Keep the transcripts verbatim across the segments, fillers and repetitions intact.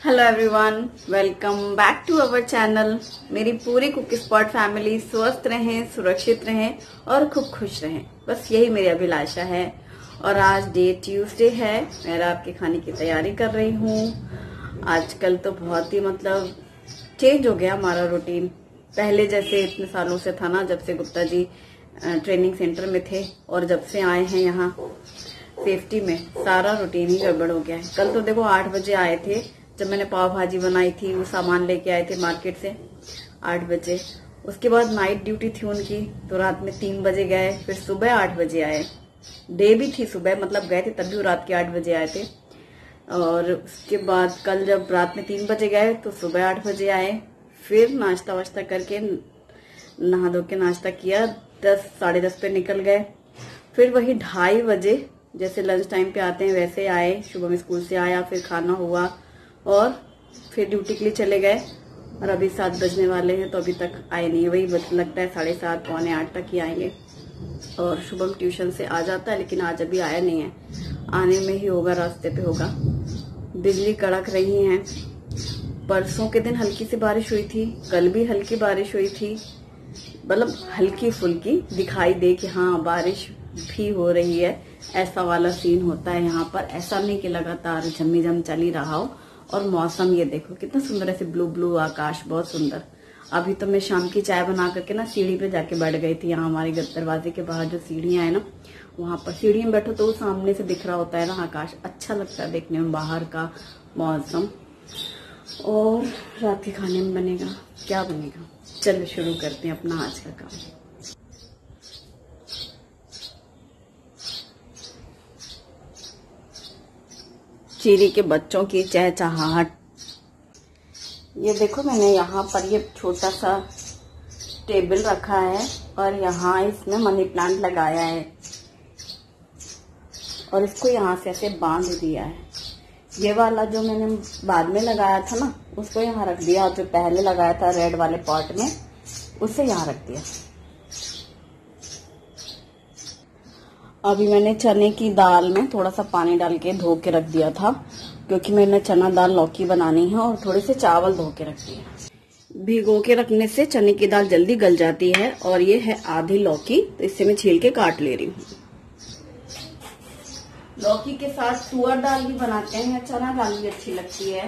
Hello everyone, welcome back to our channel. मेरी पूरी cook spot family स्वस्थ रहें, सुरक्षित रहें और खूब खुश रहें, बस यही मेरी अभिलाषा है। और आज डे ट्यूसडे है, मैं रात के खाने की तैयारी कर रही हूँ। आजकल तो बहुत ही मतलब चेंज हो गया हमारा रूटीन। पहले जैसे इतने सालों से था ना, जब से गुप्ता जी ट्रेनिंग सेंटर में थे और जब से आए हैं यहाँ सेफ्टी में, सारा रूटीन ही गड़बड़ हो गया है। कल तो देखो आठ बजे आए थे, जब मैंने पाव भाजी बनाई थी, वो सामान लेके आए थे मार्केट से आठ बजे। उसके बाद नाइट ड्यूटी थी उनकी, तो रात में तीन बजे गए, फिर सुबह आठ बजे आए। डे भी थी सुबह, मतलब गए थे तब भी रात के आठ बजे आए थे। और उसके बाद कल जब रात में तीन बजे गए तो सुबह आठ बजे आए। फिर नाश्ता वाश्ता करके नहा धो के नाश्ता किया, दस साढ़े दस पे निकल गए। फिर वही ढाई बजे जैसे लंच टाइम पे आते हैं वैसे आए। शुभम स्कूल से आया, फिर खाना हुआ और फिर ड्यूटी के लिए चले गए। और अभी सात बजने वाले हैं तो अभी तक आए नहीं। वही लगता है साढ़े सात पौने आठ तक ही आएंगे। और शुभम ट्यूशन से आ जाता है, लेकिन आज अभी आया नहीं है, आने में ही होगा, रास्ते पे होगा। बिजली कड़क रही है। परसों के दिन हल्की सी बारिश हुई थी, कल भी हल्की बारिश हुई थी, मतलब हल्की फुल्की दिखाई दे कि हाँ बारिश भी हो रही है, ऐसा वाला सीन होता है यहाँ पर। ऐसा नहीं कि लगातार झम्मी-झम चल ही रहा हो। और मौसम ये देखो कितना सुंदर, ऐसे ब्लू ब्लू आकाश, बहुत सुंदर। अभी तो मैं शाम की चाय बना करके ना सीढ़ी पे जाके बैठ गई थी। यहाँ हमारे दरवाजे के बाहर जो सीढ़ियां है ना, वहां पर सीढ़ी में बैठो तो वो सामने से दिख रहा होता है ना आकाश, अच्छा लगता है देखने में, बाहर का मौसम। और रात के खाने में बनेगा क्या बनेगा, चलो शुरू करते हैं अपना आज का काम। चीरी के बच्चों की चहचहाहट। ये देखो मैंने यहाँ पर ये छोटा सा टेबल रखा है और यहाँ इसमें मनी प्लांट लगाया है और इसको यहाँ से ऐसे बांध दिया है। ये वाला जो मैंने बाद में लगाया था ना, उसको यहाँ रख दिया, और जो पहले लगाया था रेड वाले पॉट में, उसे यहाँ रख दिया। अभी मैंने चने की दाल में थोड़ा सा पानी डाल के धो के रख दिया था, क्योंकि मैंने चना दाल लौकी बनानी है, और थोड़े से चावल धो के रख दिए। भिगो के रखने से चने की दाल जल्दी गल जाती है। और ये है आधी लौकी, तो इससे मैं छील के काट ले रही हूँ। लौकी के साथ तुअर दाल भी बनाते हैं, चना दाल भी अच्छी लगती है।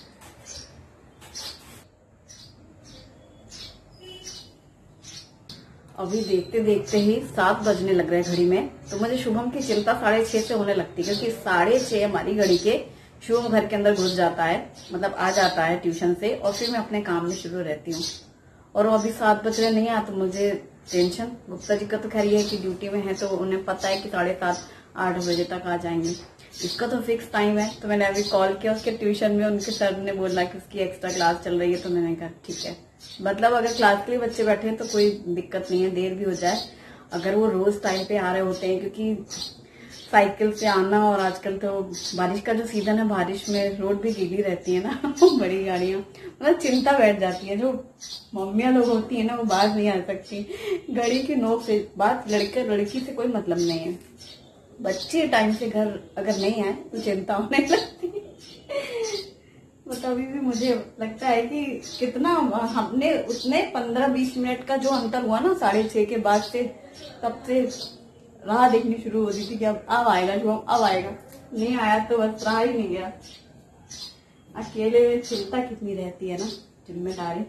अभी देखते देखते ही सात बजने लग रहे हैं घड़ी में, तो मुझे शुभम की चिंता साढ़े छह से होने लगती है, क्योंकि साढ़े छह हमारी घड़ी के शुभम घर के अंदर घुस जाता है, मतलब आ जाता है ट्यूशन से, और फिर मैं अपने काम में शुरू रहती हूँ। और वो अभी सात बज रहे नहीं आया तो मुझे टेंशन। गुप्ता जी का तो खैर ये है कि ड्यूटी में है, तो उन्हें पता है कि साढ़े सात आठ बजे तक आ जाएंगे। इसका तो फिक्स टाइम है। तो मैंने अभी कॉल किया उसके ट्यूशन में, उनके सर ने बोला कि उसकी एक्स्ट्रा क्लास चल रही है। तो मैंने कहा ठीक है, मतलब अगर क्लास के लिए बच्चे बैठे हैं तो कोई दिक्कत नहीं है, देर भी हो जाए, अगर वो रोज टाइम पे आ रहे होते हैं। क्योंकि साइकिल से आना, और आजकल तो बारिश का जो सीजन है, बारिश में रोड भी गीली रहती है ना बड़ी गाड़ियां, मतलब चिंता बैठ जाती है। जो मम्मियां लोग होती है ना, वो बाहर नहीं आ सकती घड़ी की नोक से। बात लड़के लड़की से कोई मतलब नहीं है, बच्चे टाइम से घर अगर नहीं आए तो चिंता होने लगती है। तो तभी भी मुझे लगता है कि कितना हमने उतने पंद्रह बीस मिनट का जो अंतर हुआ ना साढ़े छह के बाद से, तब से राह देखनी शुरू होती थी कि अब अब आएगा शुभम, अब आएगा। नहीं आया तो बस रहा ही नहीं गया। अकेले में चिंता कितनी रहती है ना, जिम्मेदारी।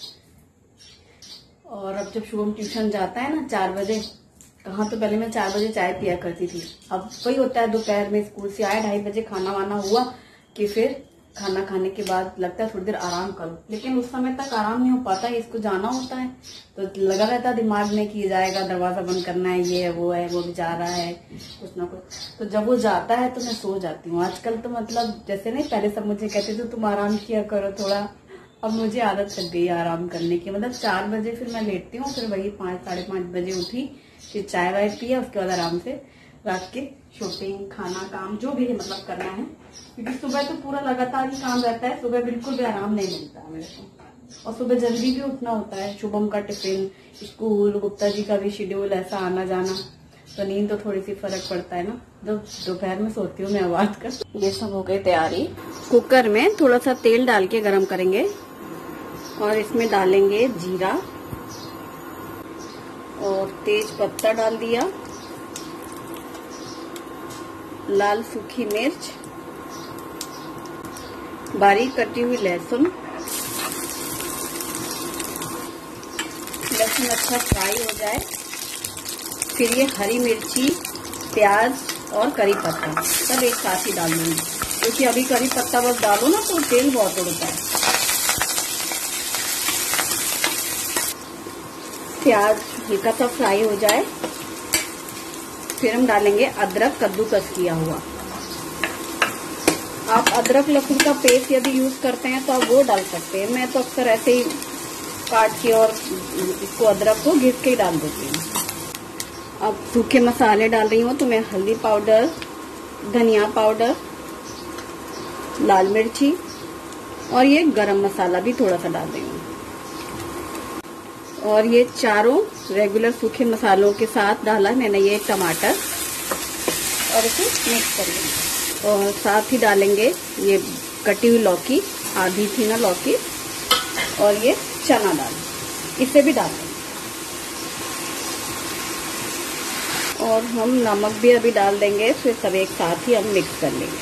और अब जब शुभम ट्यूशन जाता है ना चार बजे, कहाँ तो पहले मैं चार बजे चाय पिया करती थी, अब वही होता है दोपहर में स्कूल से आए, ढाई बजे खाना वाना हुआ कि फिर खाना खाने के बाद लगता है थोड़ी देर आराम करो, लेकिन उस समय तक आराम नहीं हो पाता है, इसको जाना होता है। तो लगा रहता है दिमाग में कि जाएगा, दरवाजा बंद करना है, ये है वो है, वो भी जा रहा है, कुछ ना कुछ। तो जब वो जाता है तो मैं सो जाती हूँ। आजकल तो मतलब जैसे नहीं, पहले सब मुझे कहते थे तुम आराम किया करो थोड़ा, अब मुझे आदत लग गई आराम करने की। मतलब चार बजे फिर मैं लेटती हूँ, फिर वही पांच साढ़े पांच बजे उठी, फिर चाय वाय पिया, उसके बाद आराम से रात के शूटिंग, खाना, काम जो भी है मतलब करना है। क्योंकि सुबह तो पूरा लगातार ही काम रहता है, सुबह बिल्कुल भी आराम नहीं मिलता है मेरे को। और सुबह जल्दी भी उठना होता है, शुभम का टिफिन, स्कूल, गुप्ता जी का भी शेड्यूल, ऐसा आना जाना। तो नींद तो थोड़ी सी फर्क पड़ता है ना, जब दोपहर में सोती हूँ मैं आवाज कर। ये सब हो गई तैयारी। कुकर में थोड़ा सा तेल डाल के गरम करेंगे और इसमें डालेंगे जीरा और तेज पत्ता डाल दिया, लाल सूखी मिर्च, बारीक कटी हुई लहसुन। लहसुन अच्छा फ्राई हो जाए, फिर ये हरी मिर्ची, प्याज और करी पत्ता सब एक साथ ही डाल दूंगी, क्योंकि अभी करी पत्ता बस डालो ना तो तेल बहुत उड़ता है। प्याज हल्का सा फ्राई हो जाए, फिर हम डालेंगे अदरक कद्दूकस किया हुआ। आप अदरक लहसुन का पेस्ट यदि यूज करते हैं तो आप वो डाल सकते हैं। मैं तो अक्सर ऐसे ही काट के और इसको अदरक को घिस के ही डाल देती हूँ। अब सूखे मसाले डाल रही हूँ तो मैं हल्दी पाउडर, धनिया पाउडर, लाल मिर्ची और ये गरम मसाला भी थोड़ा सा डाल रही हूँ। और ये चारों रेगुलर सूखे मसालों के साथ डाला मैंने ये टमाटर और इसे मिक्स कर लेंगे। और साथ ही डालेंगे ये कटी हुई लौकी, आधी थी ना लौकी, और ये चना दाल, इसे भी डाल देंगे। और हम नमक भी अभी डाल देंगे, फिर सब एक साथ ही हम मिक्स कर लेंगे।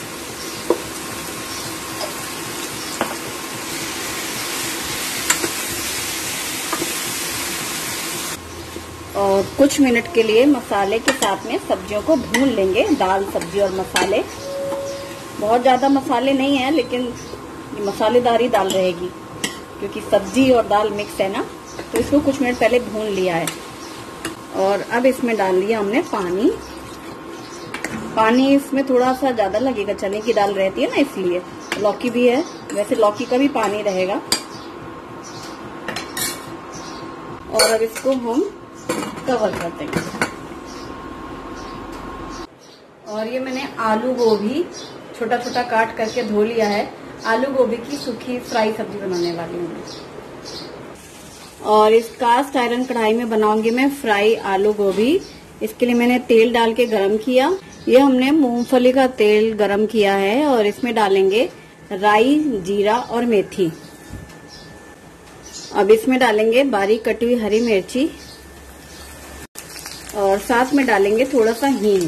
और कुछ मिनट के लिए मसाले के साथ में सब्जियों को भून लेंगे। दाल, सब्जी और मसाले, बहुत ज्यादा मसाले नहीं है लेकिन मसालेदारी दाल रहेगी, क्योंकि सब्जी और दाल मिक्स है ना, तो इसको कुछ मिनट पहले भून लिया है। और अब इसमें डाल दिया हमने पानी। पानी इसमें थोड़ा सा ज्यादा लगेगा, चने की दाल रहती है ना इसलिए। लौकी भी है, वैसे लौकी का भी पानी रहेगा। और अब इसको हम कवर कर देंगे। और ये मैंने आलू गोभी छोटा छोटा काट करके धो लिया है। आलू गोभी की सूखी फ्राई सब्जी बनाने वाली हूँ। और इस कास्ट आयरन कढ़ाई में बनाऊंगी मैं फ्राई आलू गोभी। इसके लिए मैंने तेल डाल के गरम किया। ये हमने मूंगफली का तेल गरम किया है और इसमें डालेंगे राई, जीरा और मेथी। अब इसमें डालेंगे बारीक कटी हुई हरी मिर्ची और साथ में डालेंगे थोड़ा सा हींग।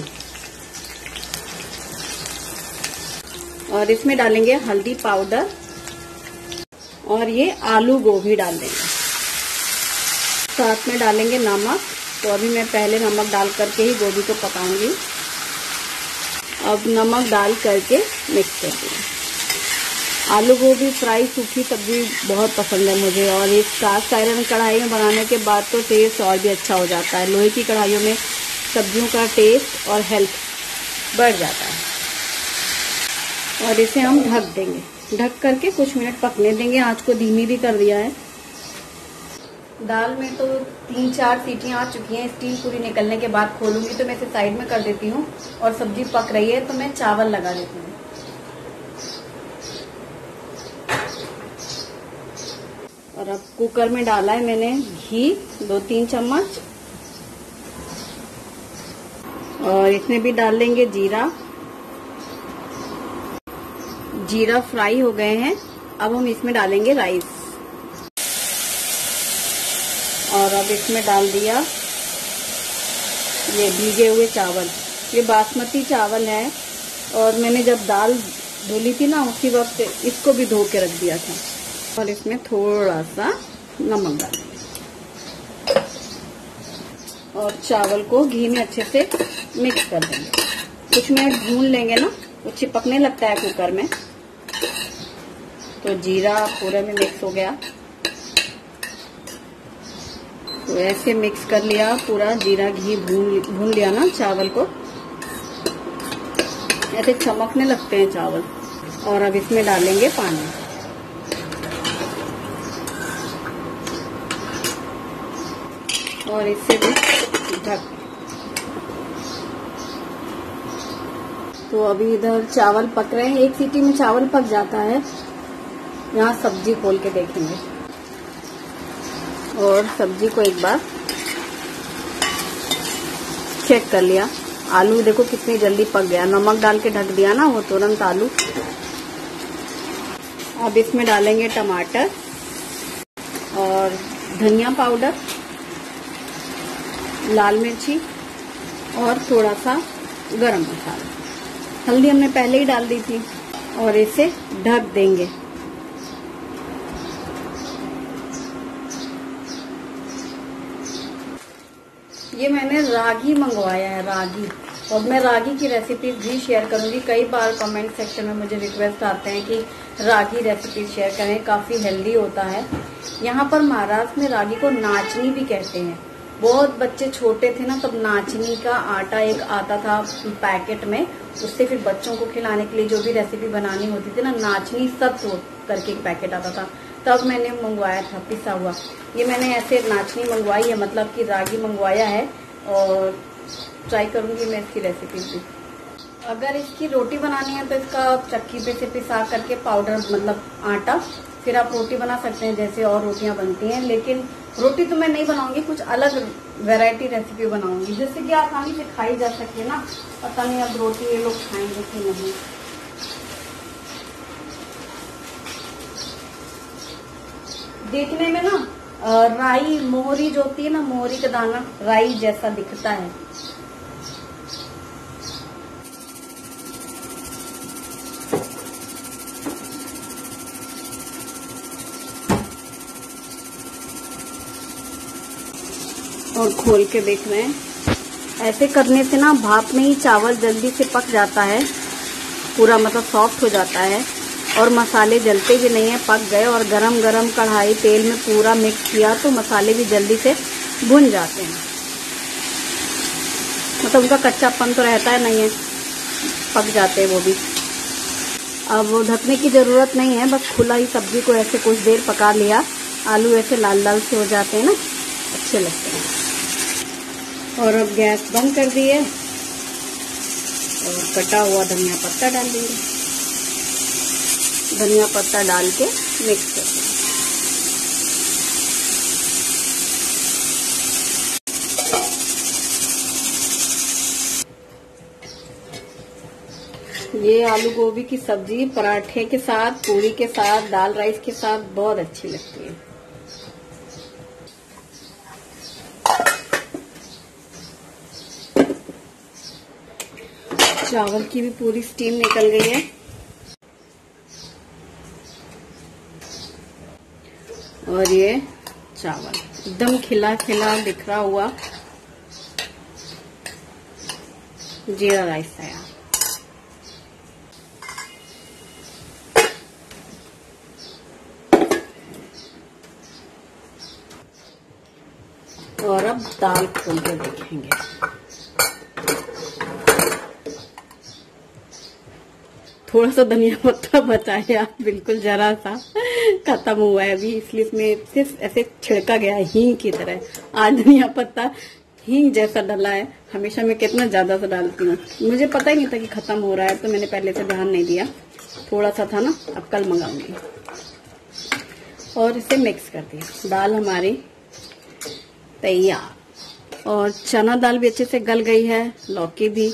और इसमें डालेंगे हल्दी पाउडर और ये आलू गोभी डाल देंगे। साथ में डालेंगे नमक। तो अभी मैं पहले नमक डाल करके ही गोभी को पकाऊंगी। अब नमक डाल करके मिक्स कर देंगे। आलू गोभी फ्राई सूखी सब्जी बहुत पसंद है मुझे। और इस कास्ट आयरन कढ़ाई में बनाने के बाद तो टेस्ट और भी अच्छा हो जाता है। लोहे की कढ़ाइयों में सब्जियों का टेस्ट और हेल्थ बढ़ जाता है। और इसे हम ढक देंगे। ढक करके कुछ मिनट पकने देंगे। आंच को धीमी भी कर दिया है। दाल में तो तीन चार सीटियां आ चुकी हैं। स्टीम पूरी निकलने के बाद खोलूंगी तो मैं इसे साइड में कर देती हूँ। और सब्जी पक रही है तो मैं चावल लगा देती हूँ। और अब कुकर में डाला है मैंने घी दो तीन चम्मच। और इसमें भी डाल देंगे जीरा। जीरा फ्राई हो गए हैं। अब हम इसमें डालेंगे राइस। और अब इसमें डाल दिया ये भीगे हुए चावल। ये बासमती चावल है और मैंने जब दाल धुली थी ना उसी वक्त इसको भी धो के रख दिया था। और इसमें थोड़ा सा नमक डाल देंगे और चावल को घी में अच्छे से मिक्स कर देंगे। कुछ मिनट भून लेंगे ना, वो चिपकने लगता है कुकर में। तो जीरा पूरे में मिक्स हो गया। तो ऐसे मिक्स कर लिया पूरा, जीरा घी भून भून लिया ना चावल को। ऐसे चमकने लगते हैं चावल। और अब इसमें डालेंगे पानी। और इससे भी ढक। तो अभी इधर चावल पक रहे हैं। एक सीटी में चावल पक जाता है। यहाँ सब्जी खोल के देखेंगे। और सब्जी को एक बार चेक कर लिया। आलू देखो कितनी जल्दी पक गया, नमक डाल के ढक दिया ना वो तुरंत आलू। अब इसमें डालेंगे टमाटर और धनिया पाउडर, लाल मिर्ची और थोड़ा सा गरम मसाला। हल्दी हमने पहले ही डाल दी थी और इसे ढक देंगे। ये मैंने रागी मंगवाया है, रागी, और मैं रागी की रेसिपीज भी शेयर करूंगी। कई बार कमेंट सेक्शन में मुझे रिक्वेस्ट आते हैं कि रागी रेसिपी शेयर करें, काफी हेल्दी होता है। यहाँ पर महाराष्ट्र में रागी को नाचनी भी कहते हैं। बहुत बच्चे छोटे थे ना, तब नाचनी का आटा एक आता था पैकेट में, उससे फिर बच्चों को खिलाने के लिए जो भी रेसिपी बनानी होती थी ना, नाचनी सत्व करके एक पैकेट आता था, तब मैंने मंगवाया था पिसा हुआ। ये मैंने ऐसे नाचनी मंगवाई है, मतलब कि रागी मंगवाया है, और ट्राई करूंगी मैं इसकी रेसिपी भी। अगर इसकी रोटी बनानी है तो इसका चक्की पे से पिसा करके पाउडर, मतलब आटा, फिर आप रोटी बना सकते हैं जैसे और रोटियां बनती हैं। लेकिन रोटी तो मैं नहीं बनाऊंगी, कुछ अलग वैरायटी रेसिपी बनाऊंगी जिससे कि आसानी से खाई जा सके ना। पता नहीं अब रोटी ये लोग खाएंगे कि नहीं। देखने में ना राई, मोहरी जो होती है ना, मोहरी का दाना राई जैसा दिखता है। और खोल के देख रहे हैं, ऐसे करने से ना भाप में ही चावल जल्दी से पक जाता है, पूरा मतलब सॉफ्ट हो जाता है, और मसाले जलते भी नहीं है, पक गए। और गरम गरम कढ़ाई तेल में पूरा मिक्स किया तो मसाले भी जल्दी से भुन जाते हैं, मतलब उनका कच्चापन तो रहता है नहीं है, पक जाते हैं वो भी। अब वो ढकने की जरूरत नहीं है, बस खुला ही सब्जी को ऐसे कुछ देर पका लिया। आलू ऐसे लाल लाल से हो जाते हैं ना, अच्छे लगते हैं। और अब गैस बंद कर दिए और कटा हुआ धनिया पत्ता डाल देंगे। धनिया पत्ता डाल के मिक्स कर देंगे। ये आलू गोभी की सब्जी पराठे के साथ, पूरी के साथ, दाल राइस के साथ बहुत अच्छी लगती है। चावल की भी पूरी स्टीम निकल गई है और ये चावल एकदम खिला खिला बिखरा हुआ जीरा राइस है। और अब दाल खोल के देखेंगे। थोड़ा सा धनिया पत्ता बचा है, बिल्कुल जरा सा खत्म हुआ है अभी, इसलिए इसमें सिर्फ ऐसे छिड़का गया है हींग की तरह। आज धनिया पत्ता हींग जैसा डला है, हमेशा मैं कितना ज्यादा सा डालती हूँ, मुझे पता ही नहीं था कि खत्म हो रहा है, तो मैंने पहले से ध्यान नहीं दिया। थोड़ा सा था ना, अब कल मंगाऊंगी। और इसे मिक्स कर दिया। दाल हमारी तैयार, और चना दाल भी अच्छे से गल गई है, लौकी भी।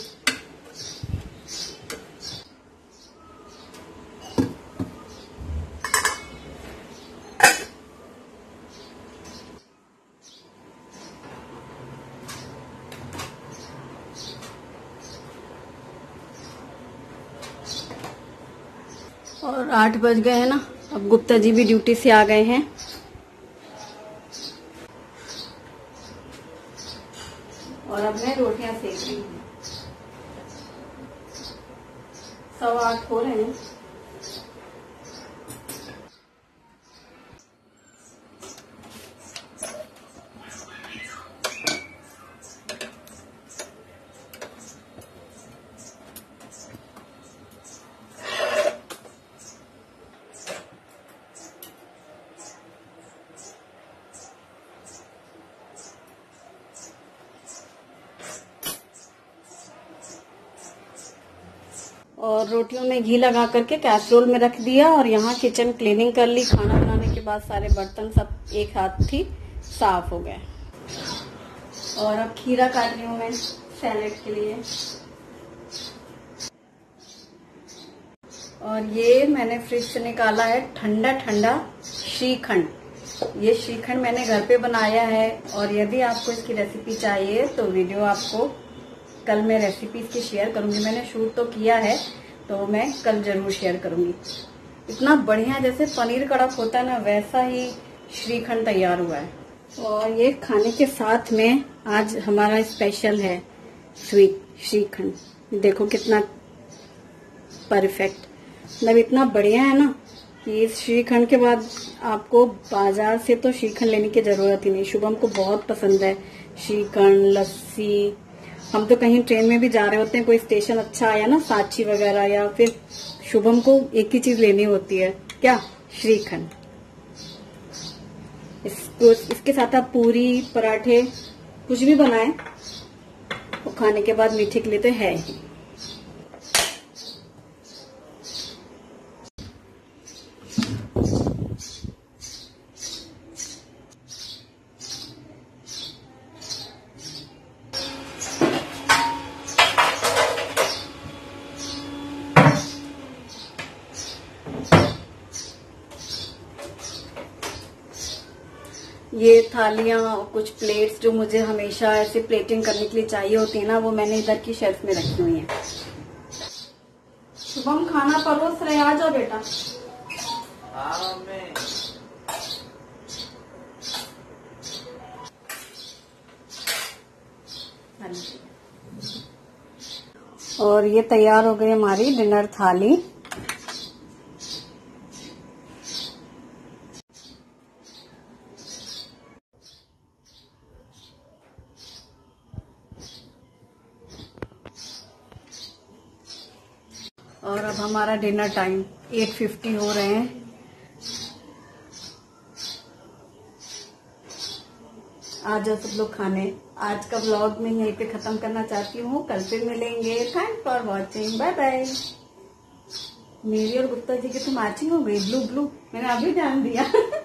और आठ बज गए हैं ना, अब गुप्ता जी भी ड्यूटी से आ गए हैं। और अब मैं रोटियां सेक रही हूँ। सवा आठ हो रहे हैं। और रोटियों में घी लगा करके कैसरोल में रख दिया, और यहाँ किचन क्लीनिंग कर ली। खाना बनाने के बाद सारे बर्तन सब एक हाथ ही साफ हो गए। और अब खीरा काट रही हूँ मैं, सैलेड के लिए। और ये मैंने फ्रिज से निकाला है ठंडा ठंडा श्रीखंड। ये श्रीखंड मैंने घर पे बनाया है, और यदि आपको इसकी रेसिपी चाहिए तो वीडियो आपको कल मैं रेसिपी इसकी शेयर करूंगी। मैंने शूट तो किया है, तो मैं कल जरूर शेयर करूंगी। इतना बढ़िया जैसे पनीर कड़क होता है ना, वैसा ही श्रीखंड तैयार हुआ है। और ये खाने के साथ में आज हमारा स्पेशल है स्वीट श्रीखंड। देखो कितना परफेक्ट, मतलब इतना बढ़िया है ना कि इस श्रीखंड के बाद आपको बाजार से तो श्रीखंड लेने की जरूरत ही नहीं। शुभम को बहुत पसंद है श्रीखंड, लस्सी। हम तो कहीं ट्रेन में भी जा रहे होते हैं, कोई स्टेशन अच्छा आया ना, सांची वगैरह, या फिर शुभम को एक ही चीज लेनी होती है, क्या? श्रीखंड। इसको इसके साथ आप पूरी, पराठे कुछ भी बनाएं, वो खाने के बाद मीठे के लिए तो है ही। ये थालियां और कुछ प्लेट्स जो मुझे हमेशा ऐसे प्लेटिंग करने के लिए चाहिए होती है ना, वो मैंने इधर की शेल्फ में रखी हुई है। शुभम खाना परोस रहे, आ जाओ बेटा। हाँ मैं। और ये तैयार हो गई हमारी डिनर थाली। और अब हमारा डिनर टाइम आठ पचास हो रहे हैं। आ जाओ सब लोग खाने। आज का व्लॉग मैं यहीं पे खत्म करना चाहती हूँ, कल फिर मिलेंगे। Thank for watching, bye bye. मेरी और गुप्ता जी की तो मैचिंग हो गई, ब्लू ब्लू, मैंने अभी ध्यान दिया।